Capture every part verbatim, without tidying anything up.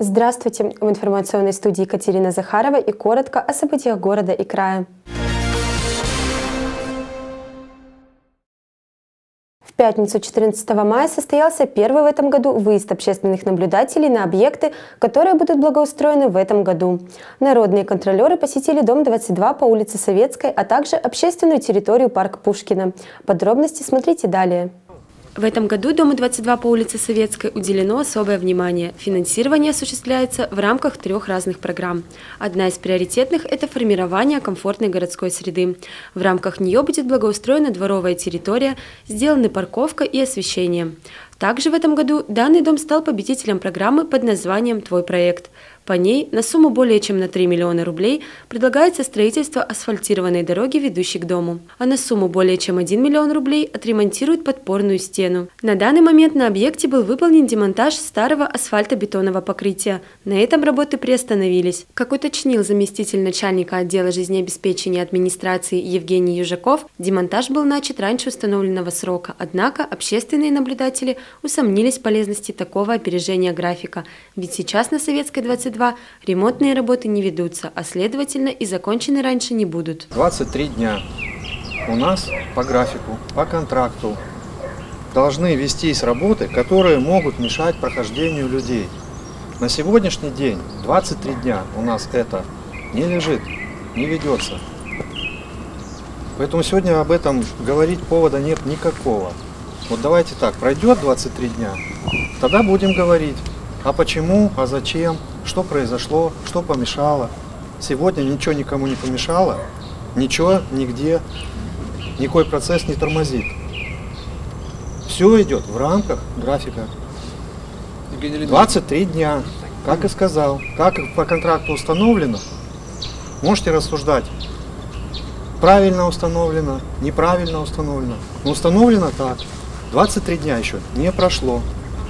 Здравствуйте! В информационной студии Екатерина Захарова и коротко о событиях города и края. В пятницу четырнадцатого мая состоялся первый в этом году выезд общественных наблюдателей на объекты, которые будут благоустроены в этом году. Народные контролеры посетили дом двадцать два по улице Советской, а также общественную территорию парк Пушкина. Подробности смотрите далее. В этом году Дому двадцать два по улице Советской уделено особое внимание. Финансирование осуществляется в рамках трех разных программ. Одна из приоритетных – это формирование комфортной городской среды. В рамках нее будет благоустроена дворовая территория, сделаны парковка и освещение. Также в этом году данный дом стал победителем программы под названием «Твой проект». По ней на сумму более чем на три миллиона рублей предлагается строительство асфальтированной дороги, ведущей к дому. А на сумму более чем один миллион рублей отремонтируют подпорную стену. На данный момент на объекте был выполнен демонтаж старого асфальтобетонного покрытия. На этом работы приостановились. Как уточнил заместитель начальника отдела жизнеобеспечения администрации Евгений Южаков, демонтаж был начат раньше установленного срока, однако общественные наблюдатели усомнились в полезности такого опережения графика, ведь сейчас на Советской двадцать два ремонтные работы не ведутся, а следовательно и закончены раньше не будут. двадцать три дня у нас по графику, по контракту должны вестись работы, которые могут мешать прохождению людей. На сегодняшний день двадцать три дня у нас это не лежит, не ведется. Поэтому сегодня об этом говорить повода нет никакого. Вот давайте так, пройдет двадцать три дня, тогда будем говорить, а почему, а зачем, что произошло, что помешало. Сегодня ничего никому не помешало, ничего, нигде, никакой процесс не тормозит. Все идет в рамках графика. двадцать три дня, как и сказал, как по контракту установлено, можете рассуждать. Правильно установлено, неправильно установлено. Но установлено так. двадцать три дня еще не прошло.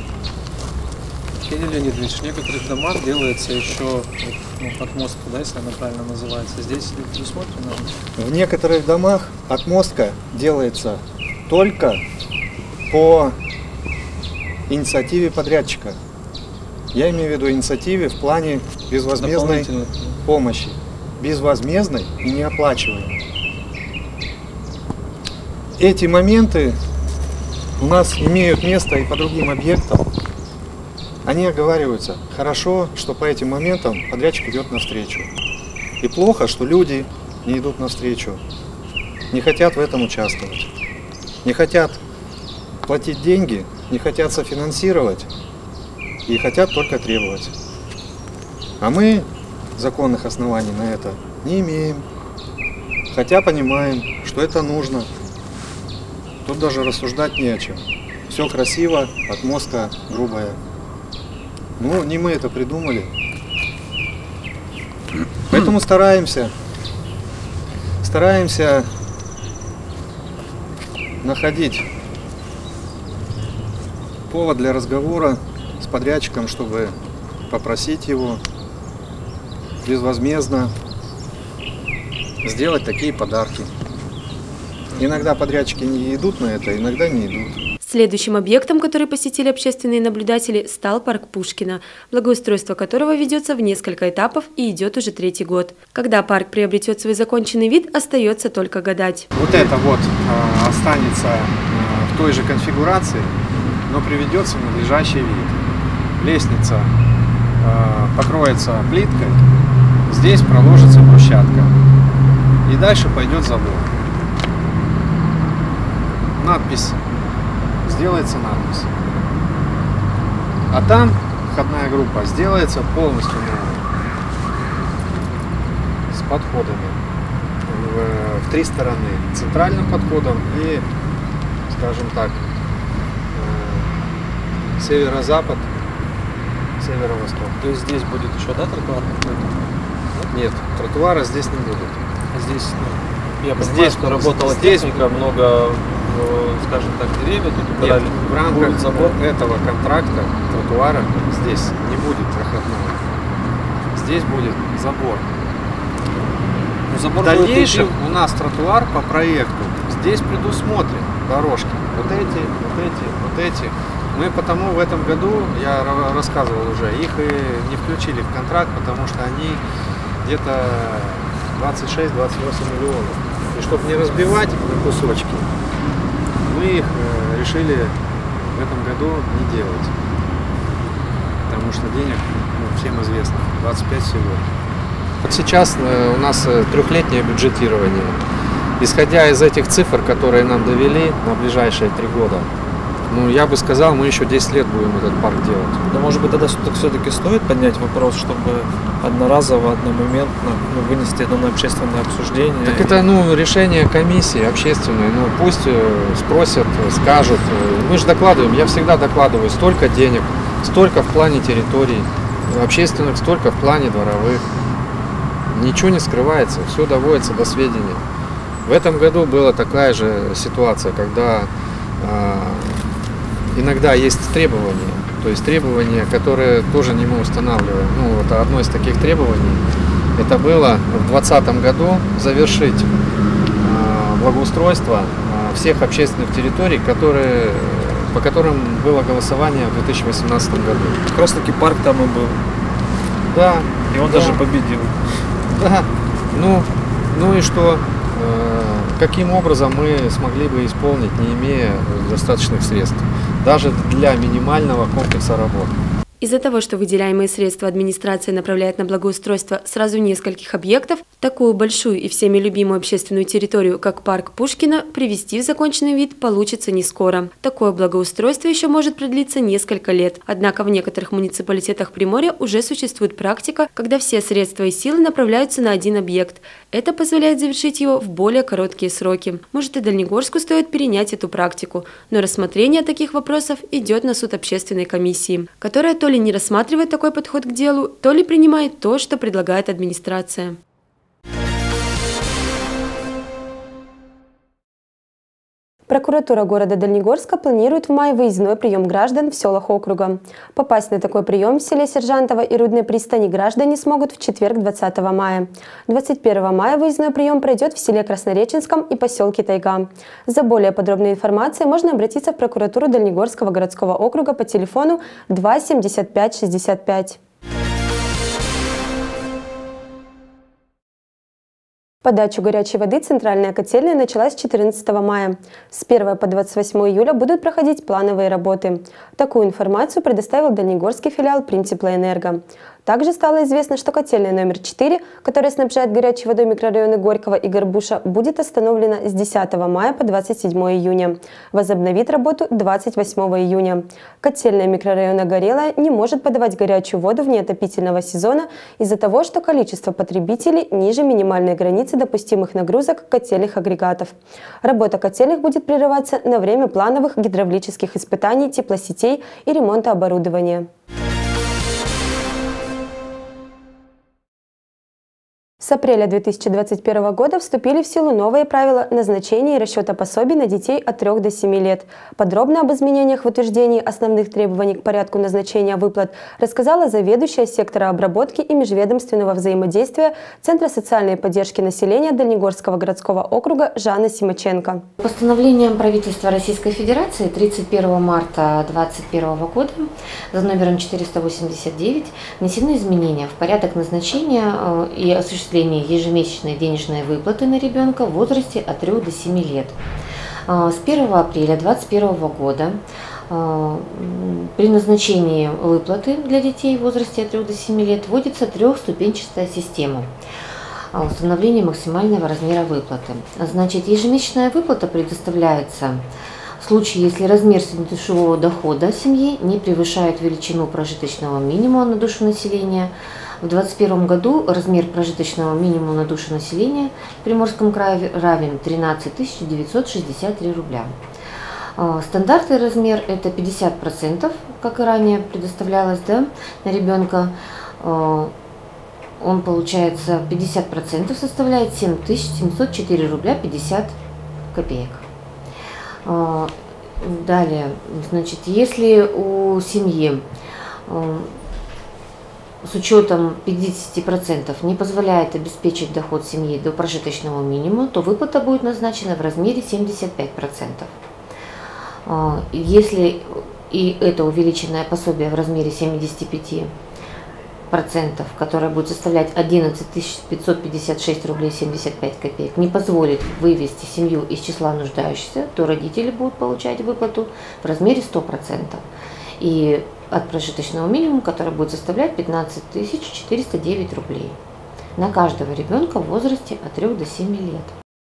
Евгений Леонидович, в некоторых домах делается еще ну, отмостка, да, если она правильно называется. Здесь предусмотрено? В некоторых домах отмостка делается только по инициативе подрядчика. Я имею в виду инициативе в плане безвозмездной помощи. Безвозмездной и неоплачиваемой. Эти моменты у нас имеют место и по другим объектам. Они оговариваются. Хорошо, что по этим моментам подрядчик идет навстречу. И плохо, что люди не идут навстречу. Не хотят в этом участвовать. Не хотят платить деньги, не хотят софинансировать. И хотят только требовать. А мы законных оснований на это не имеем. Хотя понимаем, что это нужно. Тут даже рассуждать не о чем. Все красиво, отмостка грубая. Ну, не мы это придумали. Поэтому стараемся, стараемся находить повод для разговора с подрядчиком, чтобы попросить его безвозмездно сделать такие подарки. Иногда подрядчики не идут на это, иногда не идут. Следующим объектом, который посетили общественные наблюдатели, стал парк Пушкина, благоустройство которого ведется в несколько этапов и идет уже третий год. Когда парк приобретет свой законченный вид, остается только гадать. Вот это вот э, останется э, в той же конфигурации, но приведется в надлежащий вид. Лестница э, покроется плиткой, здесь проложится брусчатка и дальше пойдет забор. Надпись. Сделается надпись. А там входная группа сделается полностью новая, с подходами в, в три стороны. Центральным подходом и, скажем так, э, северо-запад, северо-восток. То есть здесь будет еще, да, тротуар? Нет, тротуара здесь не будет. А здесь, ну, я понимаю, здесь что работала здесь техника, много, скажем так, деревья тут убирали. Нет, в рамках забор этого контракта тротуара здесь не будет проходного. Здесь будет забор. Но забор в дальнейшем у нас тротуар по проекту здесь предусмотрен дорожки. Вот эти, вот эти, вот эти. Мы потому в этом году, я рассказывал уже, их и не включили в контракт, потому что они где-то двадцать шесть — двадцать восемь миллионов. И чтобы не разбивать на кусочки, мы их решили в этом году не делать. Потому что денег, ну, всем известно, двадцать пять всего. Вот сейчас у нас трехлетнее бюджетирование. Исходя из этих цифр, которые нам довели на ближайшие три года, ну, я бы сказал, мы еще десять лет будем этот парк делать. Да, может быть, тогда все-таки стоит поднять вопрос, чтобы одноразово, одномоментно, ну, вынести это на общественное обсуждение? Так и... это, ну, решение комиссии общественной. Ну, пусть спросят, скажут. Мы же докладываем, я всегда докладываю, столько денег, столько в плане территорий, общественных, столько в плане дворовых. Ничего не скрывается, все доводится до сведения. В этом году была такая же ситуация, когда э, иногда есть требования, то есть требования, которые тоже не мы устанавливаем. Ну, вот одно из таких требований, это было в двадцатом году завершить э, благоустройство э, всех общественных территорий, которые, по которым было голосование в две тысячи восемнадцатом году. Как раз таки парк там и был. Да. И он да. даже победил. Да. Ну, ну и что? Каким образом мы смогли бы исполнить, не имея достаточных средств, даже для минимального комплекса работ? Из-за того, что выделяемые средства администрация направляет на благоустройство сразу нескольких объектов, такую большую и всеми любимую общественную территорию, как парк Пушкина, привести в законченный вид получится не скоро. Такое благоустройство еще может продлиться несколько лет. Однако в некоторых муниципалитетах Приморья уже существует практика, когда все средства и силы направляются на один объект. Это позволяет завершить его в более короткие сроки. Может, и Дальнегорску стоит перенять эту практику, но рассмотрение таких вопросов идет на суд общественной комиссии, которая то ли не рассматривает такой подход к делу, то ли принимает то, что предлагает администрация. Прокуратура города Дальнегорска планирует в мае выездной прием граждан в селах округа. Попасть на такой прием в селе Сержантово и Рудной пристани граждане смогут в четверг, двадцатого мая. двадцать первого мая выездной прием пройдет в селе Краснореченском и поселке Тайга. За более подробной информацией можно обратиться в прокуратуру Дальнегорского городского округа по телефону два семьдесят пять шестьдесят пять. Подачу горячей воды центральная котельная началась четырнадцатого мая. С первого по двадцать восьмое июля будут проходить плановые работы. Такую информацию предоставил дальнегорский филиал Примтеплоэнерго. Также стало известно, что котельная номер четыре, которая снабжает горячей водой микрорайоны Горького и Горбуша, будет остановлена с десятого мая по двадцать седьмое июня. Возобновит работу двадцать восьмого июня. Котельная микрорайона Горелая не может подавать горячую воду вне отопительного сезона из-за того, что количество потребителей ниже минимальной границы допустимых нагрузок котельных агрегатов. Работа котельных будет прерываться на время плановых гидравлических испытаний теплосетей и ремонта оборудования. С апреля две тысячи двадцать первого года вступили в силу новые правила назначения и расчета пособий на детей от трёх до семи лет. Подробно об изменениях в утверждении основных требований к порядку назначения выплат рассказала заведующая сектора обработки и межведомственного взаимодействия Центра социальной поддержки населения Дальнегорского городского округа Жанна Симаченко. Постановлением правительства Российской Федерации тридцать первого марта две тысячи двадцать первого года за номером четыреста восемьдесят девять внесены изменения в порядок назначения и осуществления ежемесячной денежной выплаты на ребенка в возрасте от трёх до семи лет. С первого апреля две тысячи двадцать первого года при назначении выплаты для детей в возрасте от трёх до семи лет вводится трехступенчатая система установления максимального размера выплаты. Значит, ежемесячная выплата предоставляется в случае, если размер среднедушевого дохода семьи не превышает величину прожиточного минимума на душу населения. В две тысячи двадцать первом году размер прожиточного минимума на душу населения в Приморском крае равен тринадцать тысяч девятьсот шестьдесят три рубля. Стандартный размер это пятьдесят процентов, как и ранее предоставлялось, да, на ребенка. Он получается пятьдесят процентов составляет семь тысяч семьсот четыре рубля пятьдесят копеек. Далее, значит, если у семьи с учетом пятидесяти процентов не позволяет обеспечить доход семьи до прожиточного минимума, то выплата будет назначена в размере семидесяти пяти процентов. Если и это увеличенное пособие в размере семидесяти пяти процентов, которое будет составлять одиннадцать тысяч пятьсот пятьдесят шесть рублей семьдесят пять копеек, не позволит вывести семью из числа нуждающихся, то родители будут получать выплату в размере ста процентов. И от прожиточного минимума, который будет составлять пятнадцать тысяч четыреста девять рублей на каждого ребенка в возрасте от трёх до семи лет.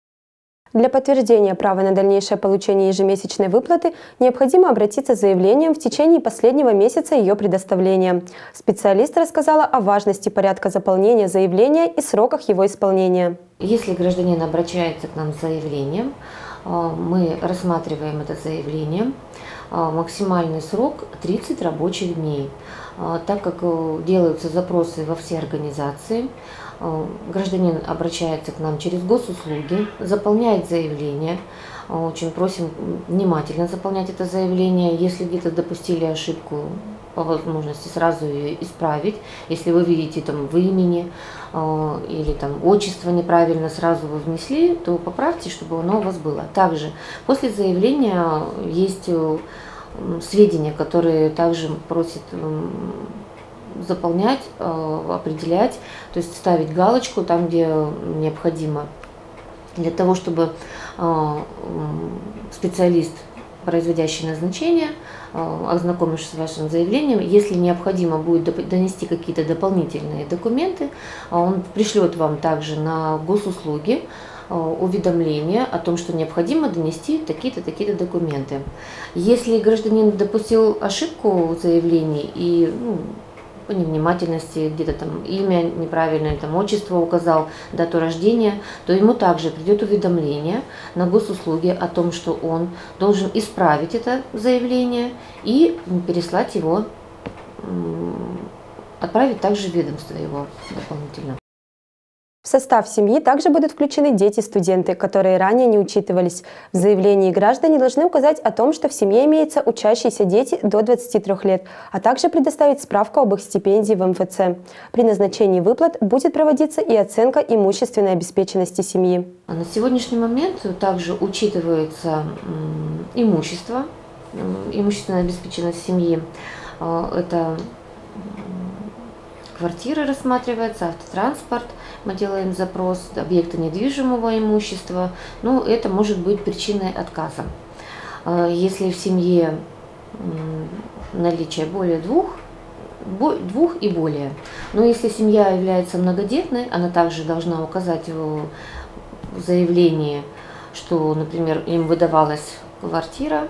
Для подтверждения права на дальнейшее получение ежемесячной выплаты необходимо обратиться с заявлением в течение последнего месяца ее предоставления. Специалист рассказала о важности порядка заполнения заявления и сроках его исполнения. Если гражданин обращается к нам с заявлением, мы рассматриваем это заявление. Максимальный срок тридцать рабочих дней. Так как делаются запросы во все организации, гражданин обращается к нам через госуслуги, заполняет заявление. Очень просим внимательно заполнять это заявление. Если где-то допустили ошибку, по возможности сразу ее исправить. Если вы видите там в имени э, или там отчество неправильно сразу вы внесли, то поправьте, чтобы оно у вас было. Также после заявления есть э, сведения, которые также просят э, заполнять, э, определять, то есть ставить галочку там, где необходимо, для того, чтобы э, специалист, производящий назначение, ознакомившись с вашим заявлением, если необходимо будет донести какие-то дополнительные документы, он пришлет вам также на госуслуги уведомление о том, что необходимо донести такие-то, такие-то документы. Если гражданин допустил ошибку в заявлении и ну, по невнимательности, где-то там имя неправильное, там отчество указал, дату рождения, то ему также придет уведомление на госуслуги о том, что он должен исправить это заявление и переслать его, отправить также в ведомство его дополнительно. В состав семьи также будут включены дети-студенты, которые ранее не учитывались. В заявлении граждане должны указать о том, что в семье имеются учащиеся дети до двадцати трёх лет, а также предоставить справку об их стипендии в эм эф цэ. При назначении выплат будет проводиться и оценка имущественной обеспеченности семьи. На сегодняшний момент также учитывается имущество, имущественная обеспеченность семьи. Это квартира рассматривается, автотранспорт, мы делаем запрос, объекты недвижимого имущества, но это может быть причиной отказа. Если в семье наличие более двух, двух и более, но если семья является многодетной, она также должна указать в заявлении, что, например, им выдавалась квартира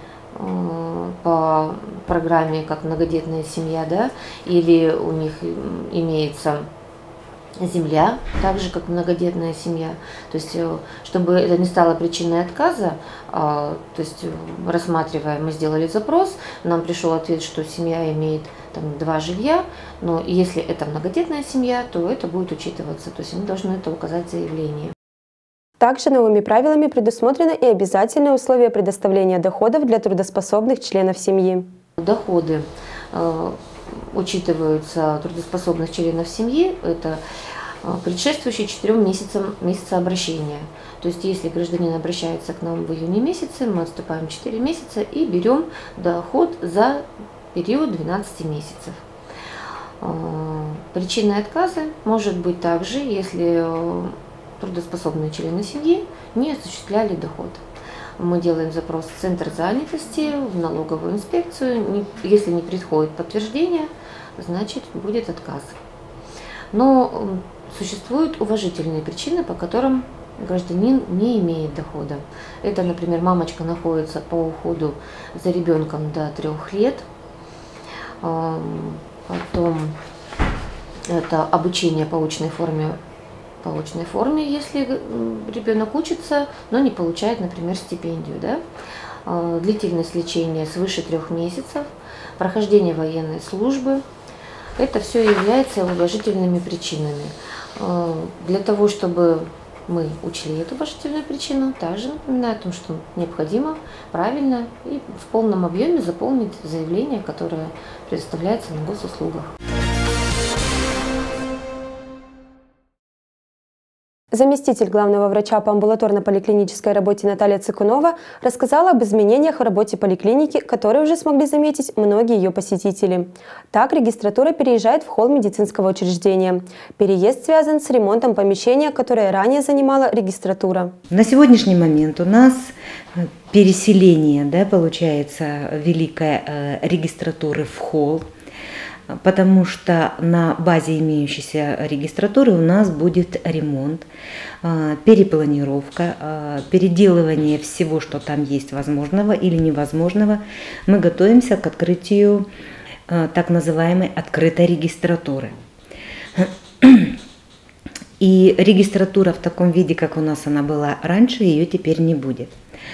по программе как многодетная семья, да, или у них имеется земля, так же как многодетная семья. То есть, чтобы это не стало причиной отказа, то есть, рассматривая, мы сделали запрос, нам пришел ответ, что семья имеет там два жилья, но если это многодетная семья, то это будет учитываться, то есть мы должны это указать в заявлении. Также новыми правилами предусмотрено и обязательное условие предоставления доходов для трудоспособных членов семьи. Доходы э, учитываются трудоспособных членов семьи, это э, предшествующие четырем месяцам месяца обращения. То есть если гражданин обращается к нам в июне месяце, мы отступаем четыре месяца и берем доход за период двенадцати месяцев. Э, причиной отказа может быть также, если э, трудоспособные члены семьи не осуществляли доход. Мы делаем запрос в Центр занятости, в налоговую инспекцию. Если не приходит подтверждение, значит будет отказ. Но существуют уважительные причины, по которым гражданин не имеет дохода. Это, например, мамочка находится по уходу за ребенком до трех лет. Потом это обучение по очной форме по очной форме, если ребенок учится, но не получает, например, стипендию, да? Длительность лечения свыше трех месяцев, прохождение военной службы. Это все является уважительными причинами. Для того, чтобы мы учли эту уважительную причину, также напоминаю о том, что необходимо правильно и в полном объеме заполнить заявление, которое предоставляется на госуслугах. Заместитель главного врача по амбулаторно-поликлинической работе Наталья Цикунова рассказала об изменениях в работе поликлиники, которые уже смогли заметить многие ее посетители. Так, регистратура переезжает в холл медицинского учреждения. Переезд связан с ремонтом помещения, которое ранее занимала регистратура. На сегодняшний момент у нас переселение, да, получается, великой э, регистратуры в холл, потому что на базе имеющейся регистратуры у нас будет ремонт, перепланировка, переделывание всего, что там есть возможного или невозможного. Мы готовимся к открытию так называемой открытой регистратуры. И регистратура в таком виде, как у нас она была раньше, ее теперь не будет.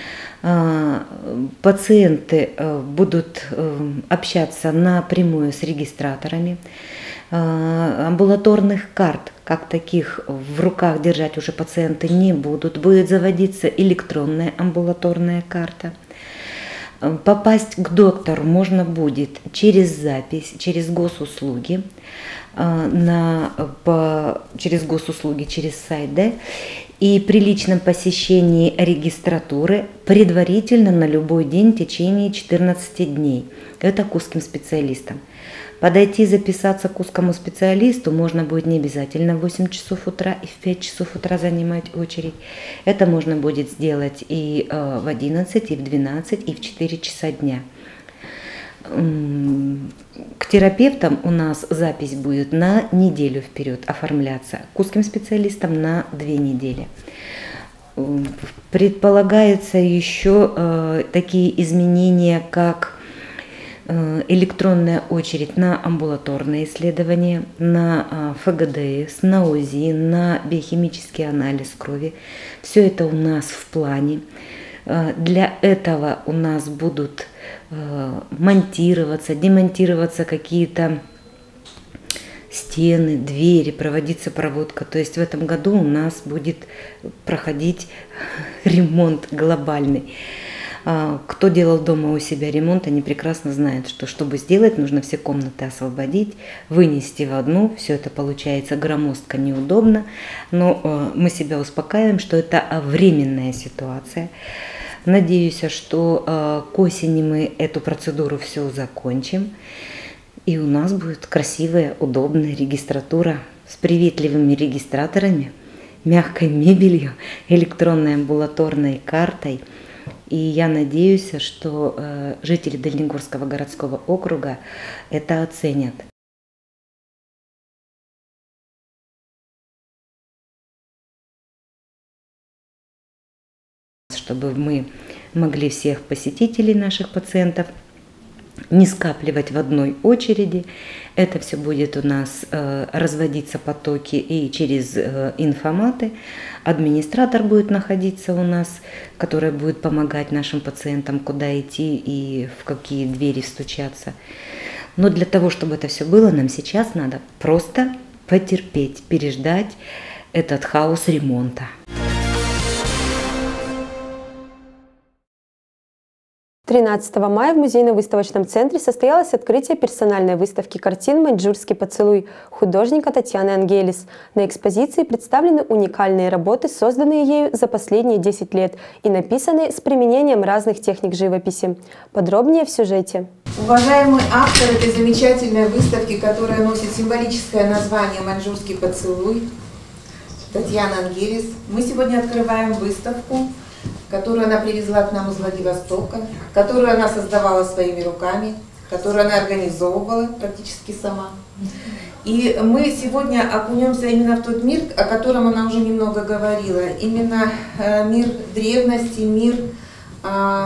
Пациенты будут общаться напрямую с регистраторами. Амбулаторных карт, как таких, в руках держать уже пациенты не будут. Будет заводиться электронная амбулаторная карта. Попасть к доктору можно будет через запись, через госуслуги, на, по, через госуслуги, через сайт, да, и при личном посещении регистратуры предварительно на любой день в течение четырнадцати дней. Это к узким специалистам. Подойти записаться к узкому специалисту можно будет не обязательно в восемь часов утра и в пять часов утра занимать очередь. Это можно будет сделать и в одиннадцать, и в двенадцать, и в четыре часа дня. К терапевтам у нас запись будет на неделю вперед оформляться, к узким специалистам на две недели. Предполагаются еще такие изменения, как электронная очередь на амбулаторные исследования, на ФГДС, на УЗИ, на биохимический анализ крови. Все это у нас в плане. Для этого у нас будут монтироваться, демонтироваться какие-то стены, двери, проводиться проводка. То есть в этом году у нас будет проходить ремонт глобальный. Кто делал дома у себя ремонт, они прекрасно знают, что чтобы сделать, нужно все комнаты освободить, вынести в одну. Все это получается громоздко, неудобно, но мы себя успокаиваем, что это временная ситуация. Надеюсь, что к осени мы эту процедуру все закончим, и у нас будет красивая, удобная регистратура с приветливыми регистраторами, мягкой мебелью, электронной амбулаторной картой. И я надеюсь, что э, жители Дальнегорского городского округа это оценят. Чтобы мы могли всех посетителей наших пациентов не скапливать в одной очереди. Это все будет у нас э, разводиться потоки и через э, инфоматы. Администратор будет находиться у нас, который будет помогать нашим пациентам, куда идти и в какие двери стучаться. Но для того, чтобы это все было, нам сейчас надо просто потерпеть, переждать этот хаос ремонта. тринадцатого мая в музейно-выставочном центре состоялось открытие персональной выставки картин «Маньчжурский поцелуй» художника Татьяны Ангелис. На экспозиции представлены уникальные работы, созданные ею за последние десять лет и написанные с применением разных техник живописи. Подробнее в сюжете. Уважаемый автор этой замечательной выставки, которая носит символическое название «Маньчжурский поцелуй», Татьяна Ангелис, мы сегодня открываем выставку, которую она привезла к нам из Владивостока, которую она создавала своими руками, которую она организовывала практически сама. И мы сегодня окунемся именно в тот мир, о котором она уже немного говорила. Именно э, мир древности, мир э,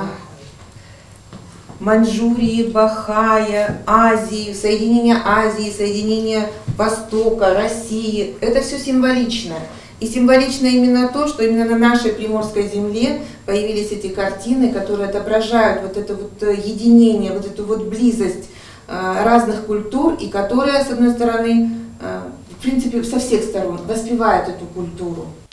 Маньчжурии, Бахая, Азии, соединение Азии, соединение Востока, России. Это все символично. И символично именно то, что именно на нашей Приморской земле появились эти картины, которые отображают вот это вот единение, вот эту вот близость разных культур, и которая, с одной стороны, в принципе, со всех сторон воспевает эту культуру.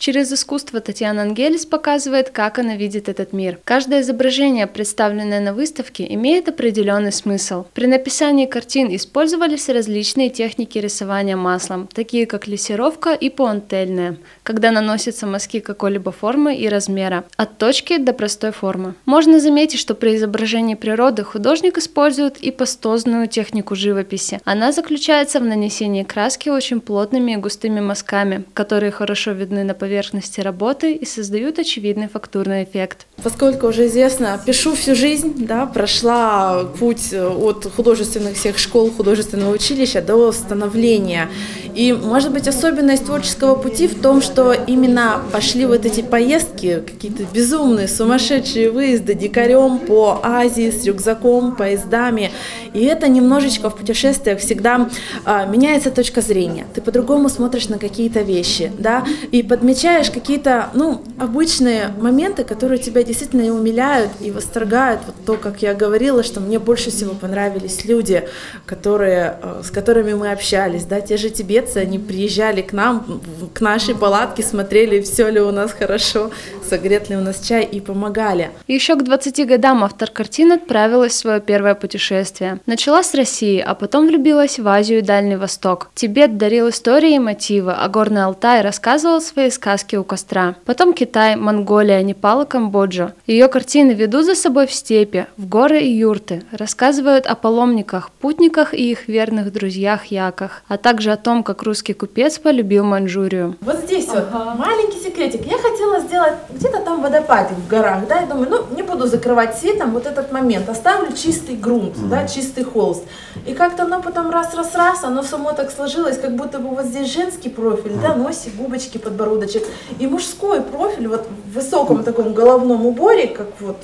Через искусство Татьяна Ангелис показывает, как она видит этот мир. Каждое изображение, представленное на выставке, имеет определенный смысл. При написании картин использовались различные техники рисования маслом, такие как лессировка и пуантельная, когда наносятся мазки какой-либо формы и размера, от точки до простой формы. Можно заметить, что при изображении природы художник использует и пастозную технику живописи. Она заключается в нанесении краски очень плотными и густыми мазками, которые хорошо видны на поверхности работы и создают очевидный фактурный эффект. Поскольку уже известно, пишу всю жизнь, да, прошла путь от художественных всех школ, художественного училища до становления. И, может быть, особенность творческого пути в том, что именно пошли вот эти поездки, какие-то безумные, сумасшедшие выезды дикарем по Азии с рюкзаком, поездами. И это немножечко в путешествиях всегда а, меняется точка зрения. Ты по-другому смотришь на какие-то вещи, да, и подмечаешь какие-то, ну, обычные моменты, которые тебя действительно и умиляют, и восторгают. Вот то, как я говорила, что мне больше всего понравились люди, которые, с которыми мы общались, да, те же тибетцы, они приезжали к нам, к нашей палатке, смотрели, все ли у нас хорошо, согрет ли у нас чай, и помогали. Еще к двадцати годам автор картин отправилась в свое первое путешествие. Начала с России, а потом влюбилась в Азию и Дальний Восток. Тибет дарил истории и мотивы, а Горный Алтай рассказывал свои сказки у костра. Потом Китай, Монголия, Непал и Камбоджа. Ее картины ведут за собой в степи, в горы и юрты, рассказывают о паломниках, путниках и их верных друзьях-яках, а также о том, как русский купец полюбил Маньчжурию. Вот здесь ага. вот маленький секретик. Я хотела сделать где-то там водопадик в горах, да, я думаю, ну, не буду закрывать светом вот этот момент, оставлю чистый грунт, mm-hmm. да, чистый холст. И как-то оно потом раз-раз-раз, оно само так сложилось, как будто бы вот здесь женский профиль, mm-hmm. да, носик, губочки, подбородочек, и мужской профиль вот в высоком таком головном уборе, как вот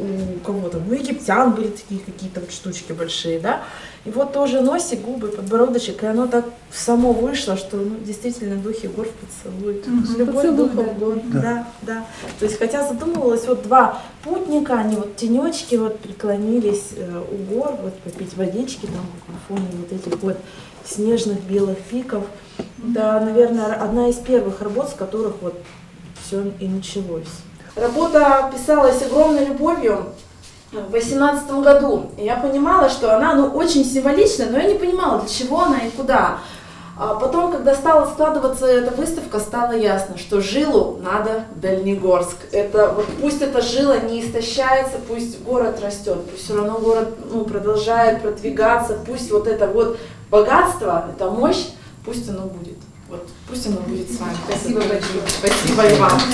у кого-то, ну, египтян были такие какие-то вот штучки большие, да, и вот тоже носик, губы, подбородочек, и оно так само вышло, что ну, действительно духи гор поцелуют. Mm-hmm. Любовь духов гор, да. да, да. То есть, хотя задумывалась, вот два путника, они вот тенечки вот преклонились э, у гор, вот попить водички там на фоне вот этих вот снежных белых пиков. Да, наверное, одна из первых работ, с которых вот все и началось. Работа писалась огромной любовью. В две тысячи восемнадцатом году. И я понимала, что она ну, очень символична, но я не понимала, для чего она и куда. А потом, когда стала складываться эта выставка, стало ясно, что жилу надо в Дальнегорск. Это, вот, пусть эта жила не истощается, пусть город растет, пусть все равно город ну, продолжает продвигаться, пусть вот это вот богатство, эта мощь, пусть оно будет. Вот, пусть оно будет с вами. Спасибо большое. Спасибо и вам.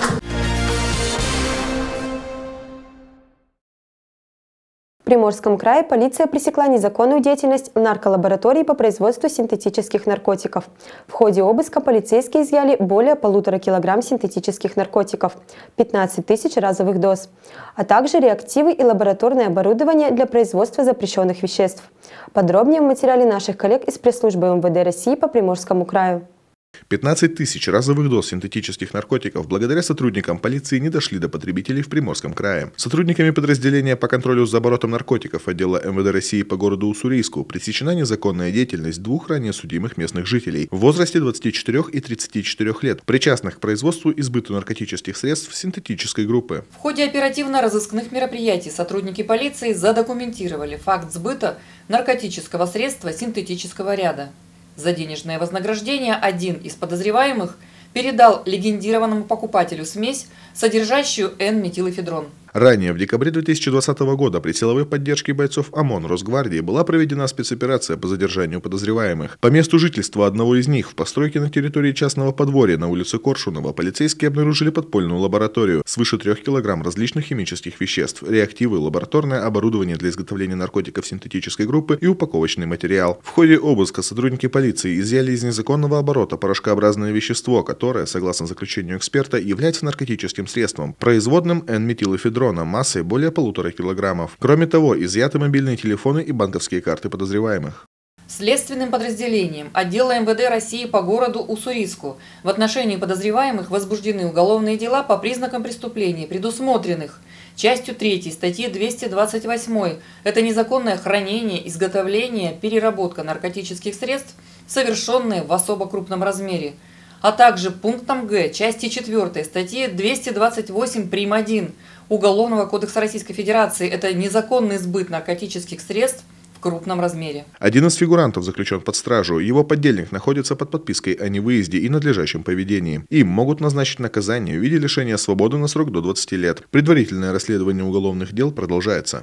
В Приморском крае полиция пресекла незаконную деятельность в нарколаборатории по производству синтетических наркотиков. В ходе обыска полицейские изъяли более полутора килограмм синтетических наркотиков, пятнадцать тысяч разовых доз, а также реактивы и лабораторное оборудование для производства запрещенных веществ. Подробнее в материале наших коллег из пресс-службы эм вэ дэ России по Приморскому краю. пятнадцать тысяч разовых доз синтетических наркотиков благодаря сотрудникам полиции не дошли до потребителей в Приморском крае. Сотрудниками подразделения по контролю за оборотом наркотиков отдела эм вэ дэ России по городу Уссурийску пресечена незаконная деятельность двух ранее судимых местных жителей в возрасте двадцати четырёх и тридцати четырёх лет, причастных к производству и сбыту наркотических средств синтетической группы. В ходе оперативно-розыскных мероприятий сотрудники полиции задокументировали факт сбыта наркотического средства синтетического ряда. За денежное вознаграждение один из подозреваемых передал легендированному покупателю смесь, содержащую Н-метилэфедрон. Ранее, в декабре две тысячи двадцатого года, при силовой поддержке бойцов ОМОН Росгвардии была проведена спецоперация по задержанию подозреваемых. По месту жительства одного из них в постройке на территории частного подворья на улице Коршунова полицейские обнаружили подпольную лабораторию, свыше трех килограмм различных химических веществ, реактивы, лабораторное оборудование для изготовления наркотиков синтетической группы и упаковочный материал. В ходе обыска сотрудники полиции изъяли из незаконного оборота порошкообразное вещество, которое, согласно заключению эксперта, является наркотическим средством, производным Н-метилэфедрон, массой более полутора килограммов. Кроме того, изъяты мобильные телефоны и банковские карты подозреваемых. Следственным подразделением отдела эм вэ дэ России по городу Уссурийску в отношении подозреваемых возбуждены уголовные дела по признакам преступлений, предусмотренных частью третьей статьи двести двадцать восемь. Это незаконное хранение, изготовление, переработка наркотических средств, совершенные в особо крупном размере, а также пунктом Г части четвёртой статьи двести двадцать восемь прим. один Уголовного кодекса Российской Федерации. Это незаконный сбыт наркотических средств в крупном размере. Один из фигурантов заключен под стражу. Его подельник находится под подпиской о невыезде и надлежащем поведении. Им могут назначить наказание в виде лишения свободы на срок до двадцати лет. Предварительное расследование уголовных дел продолжается.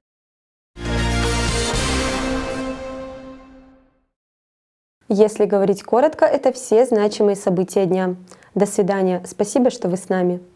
Если говорить коротко, это все значимые события дня. До свидания. Спасибо, что вы с нами.